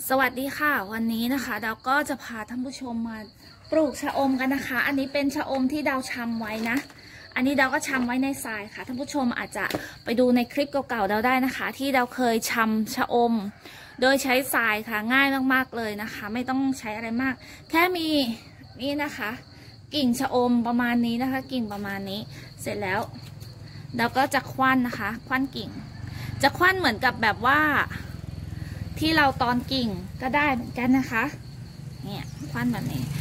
สวัสดีค่ะวันนี้นะคะดาวก็จะพาท่านผู้ชมมาปลูกชะอมกันนะคะอันนี้เป็นชะอมที่ดาวชำไว้นะอันนี้ดาวก็ชำไว้ในทรายค่ะท่านผู้ชมอาจจะไปดูในคลิปเก่าๆดาวได้นะคะที่ดาวเคยชำชะอมโดยใช้ทรายค่ะง่ายมากๆเลยนะคะไม่ต้องใช้อะไรมากแค่มีนี่นะคะกิ่งชะอมประมาณนี้นะคะกิ่งประมาณนี้เสร็จแล้วดาวก็จะคว้านนะคะคว้านกิ่งจะคว้านเหมือนกับแบบว่าที่เราตอนกิ่งก็ได้เหมือนกันนะคะเนี่ยคว้านแบบนี้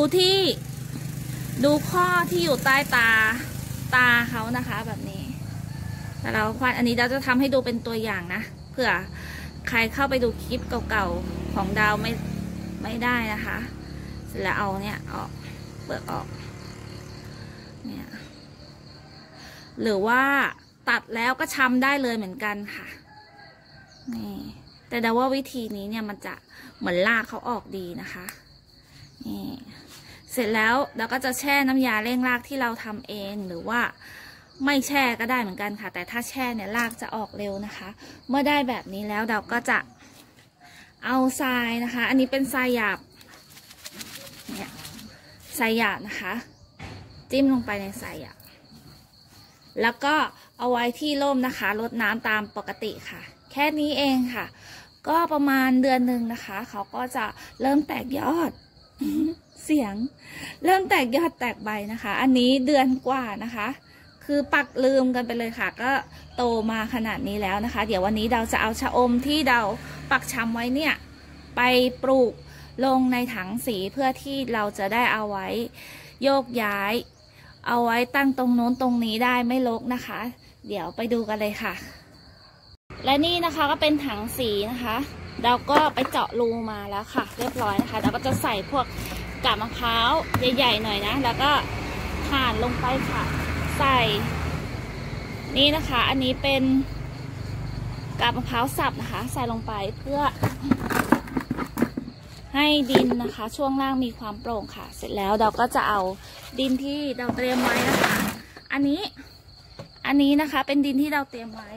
ดูข้อที่อยู่ใต้ตาเขานะคะแบบนี้แต่เราคว้านอันนี้เราจะทำให้ดูเป็นตัวอย่างนะเผื่อใครเข้าไปดูคลิปเก่าๆของดาวไม่ได้นะคะเสร็จแล้วเอาเนี่ยออกเปลือกออกเนี่ยหรือว่าตัดแล้วก็ชำได้เลยเหมือนกันค่ะนี่แต่ดาว่าวิธีนี้เนี่ยมันจะเหมือนลากเขาออกดีนะคะนี่เสร็จแล้วเราก็จะแช่น้ำยาเร่งรากที่เราทำเองหรือว่าไม่แช่ก็ได้เหมือนกันค่ะแต่ถ้าแช่เนี่ยรากจะออกเร็วนะคะเมื่อได้แบบนี้แล้วเราก็จะเอาทรายนะคะอันนี้เป็นทรายหยาบเนี่ยทรายหยาบนะคะจิ้มลงไปในทรายหยาบแล้วก็เอาไว้ที่ร่มนะคะรดน้ำตามปกติค่ะแค่นี้เองค่ะก็ประมาณเดือนหนึ่งนะคะเขาก็จะเริ่มแตกยอด เสียงเริ่มแตกยอดแตกใบนะคะอันนี้เดือนกว่านะคะคือปักลืมกันไปเลยค่ะก็โตมาขนาดนี้แล้วนะคะเดี๋ยววันนี้เราจะเอาชะอมที่เราปักชำไว้เนี่ยไปปลูกลงในถังสีเพื่อที่เราจะได้เอาไว้โยกย้ายเอาไว้ตั้งตรงโน้นตรงนี้ได้ไม่รกนะคะเดี๋ยวไปดูกันเลยค่ะและนี่นะคะก็เป็นถังสีนะคะเราก็ไปเจาะรูมาแล้วค่ะเรียบร้อยนะคะเราก็จะใส่พวกกาบมะพร้าวใหญ่ๆหน่อยนะแล้วก็ถ่านลงไปค่ะใส่นี่นะคะอันนี้เป็นกาบมะพร้าวสับนะคะใส่ลงไปเพื่อให้ดินนะคะช่วงล่างมีความโปร่งค่ะเสร็จแล้วเราก็จะเอาดินที่เราเตรียมไว้นะคะอันนี้นะคะเป็นดินที่เราเตรียมไว้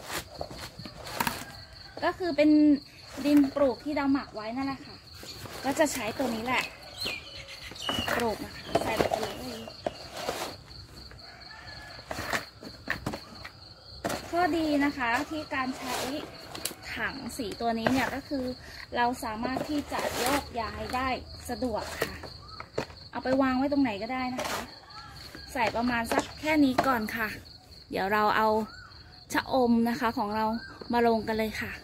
ก็คือเป็นดินปลูกที่เราหมักไว้นั่นแหละค่ะก็จะใช้ตัวนี้แหละปลูกนะคะใส่ไปเลยข้อดีนะคะที่การใช้ถังสีตัวนี้เนี่ยก็คือเราสามารถที่จะโยกย้ายได้สะดวกค่ะเอาไปวางไว้ตรงไหนก็ได้นะคะใส่ประมาณสักแค่นี้ก่อนค่ะเดี๋ยวเราเอาชะอมนะคะของเรามาลงกันเลยค่ะ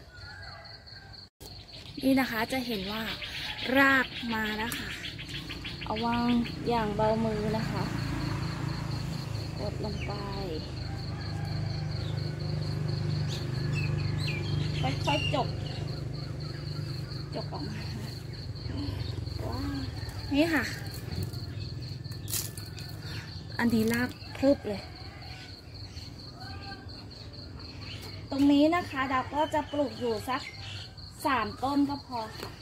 นี่นะคะจะเห็นว่ารากมาแล้วค่ะเอาวางอย่างเบามือนะคะกดลงไปค่อยๆจกออกมาว้าวนี่ค่ะอันนี้รากพรึบเลยตรงนี้นะคะดาวก็จะปลูกอยู่สัก3 ต้นก็พอค่ะ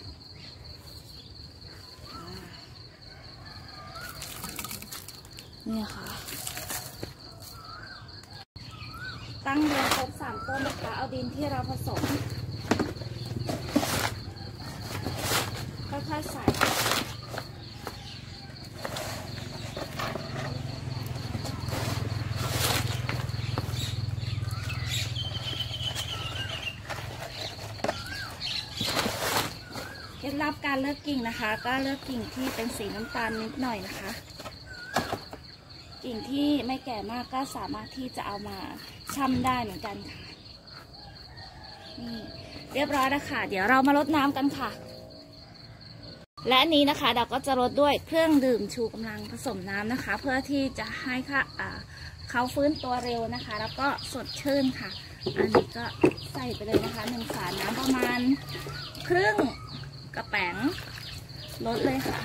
นี่ค่ะตั้งเรียงครบ3 ต้นนะคะเอาดินที่เราผสมค่อยๆใส่เคล็ดลับการเลือกกิ่งนะคะก็เลือกกิ่งที่เป็นสีน้ำตาลนิดหน่อยนะคะกิ่งที่ไม่แก่มากก็สามารถที่จะเอามาชำได้เหมือนกันค่ะนี่เรียบร้อยแล้วค่ะเดี๋ยวเรามารดน้ำกันค่ะและอันนี้นะคะเราก็จะรดด้วยเครื่องดื่มชูกำลังผสมน้ำนะคะเพื่อที่จะให้เขาฟื้นตัวเร็วนะคะแล้วก็สดชื่นค่ะอันนี้ก็ใส่ไปเลยนะคะ1 ฝาน้ำประมาณครึ่งกระแป๋งลดเลยค่ะ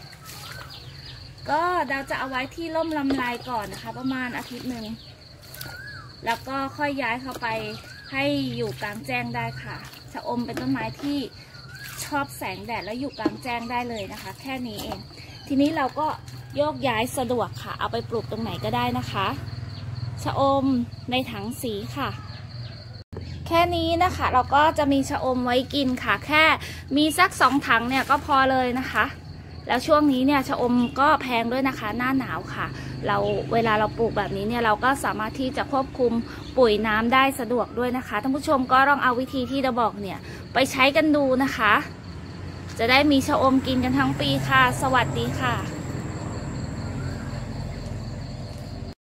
ก็เราจะเอาไว้ที่ร่มลำไรก่อนนะคะประมาณอาทิตย์หนึ่งแล้วก็ค่อยย้ายเข้าไปให้อยู่กลางแจ้งได้ค่ะชะอมเป็นต้นไม้ที่ชอบแสงแดดแล้วอยู่กลางแจ้งได้เลยนะคะแค่นี้เองทีนี้เราก็โยกย้ายสะดวกค่ะเอาไปปลูกตรงไหนก็ได้นะคะชะอมในถังสีค่ะแค่นี้นะคะเราก็จะมีชะอมไว้กินค่ะแค่มีสัก2 ถังเนี่ยก็พอเลยนะคะแล้วช่วงนี้เนี่ยชะอมก็แพงด้วยนะคะหน้าหนาวค่ะเวลาเราปลูกแบบนี้เนี่ยเราก็สามารถที่จะควบคุมปุ๋ยน้ำได้สะดวกด้วยนะคะท่านผู้ชมก็ลองเอาวิธีที่เราบอกเนี่ยไปใช้กันดูนะคะจะได้มีชะอมกินกันทั้งปีค่ะสวัสดีค่ะ